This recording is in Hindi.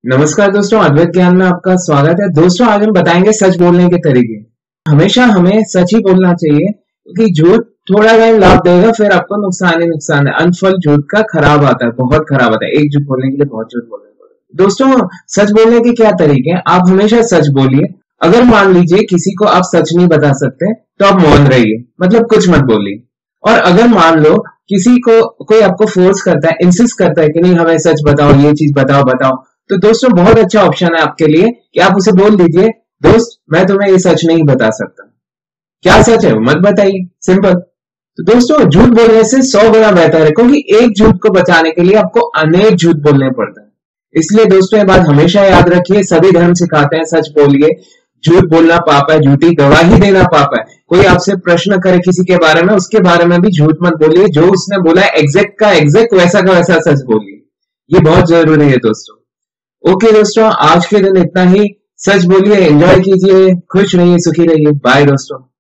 नमस्कार दोस्तों, अद्वैत ज्ञान में आपका स्वागत है। दोस्तों, आज हम बताएंगे सच बोलने के तरीके। हमेशा हमें सच ही बोलना चाहिए क्योंकि झूठ थोड़ा टाइम लाभ देगा, फिर आपको नुकसान ही नुकसान है। अनफल झूठ का खराब आता है, बहुत खराब आता है। एक झूठ बोलने के लिए बहुत झूठ बोलने पड़े। दोस्तों, सच बोलने के क्या तरीके हैं? आप हमेशा सच बोलिए। अगर मान लीजिए किसी को आप सच नहीं बता सकते तो आप मौन रहिए, मतलब कुछ मत बोलिए। और अगर मान लो किसी को कोई आपको फोर्स करता है, इंसिस्ट करता है कि नहीं हमें सच बताओ, ये चीज बताओ बताओ, तो दोस्तों बहुत अच्छा ऑप्शन है आपके लिए कि आप उसे बोल दीजिए, दोस्त मैं तुम्हें ये सच नहीं बता सकता। क्या सच है वो मत बताइए, सिंपल। तो दोस्तों, झूठ बोलने से 100 गुना बेहतर है, क्योंकि एक झूठ को बचाने के लिए आपको अनेक झूठ बोलने पड़ते हैं। इसलिए दोस्तों ये बात हमेशा याद रखिए, सभी धर्म सिखाते हैं सच बोलिए। झूठ बोलना पाप है, झूठी गवाही देना पाप है। कोई आपसे प्रश्न करे किसी के बारे में, उसके बारे में भी झूठ मत बोलिए। जो उसने बोला है एग्जैक्ट का एग्जैक्ट, वैसा का वैसा सच बोलिए। ये बहुत जरूरी है दोस्तों। ओके दोस्तों, आज के दिन इतना ही। सच बोलिए, एंजॉय कीजिए, खुश रहिए, सुखी रहिए। बाय दोस्तों।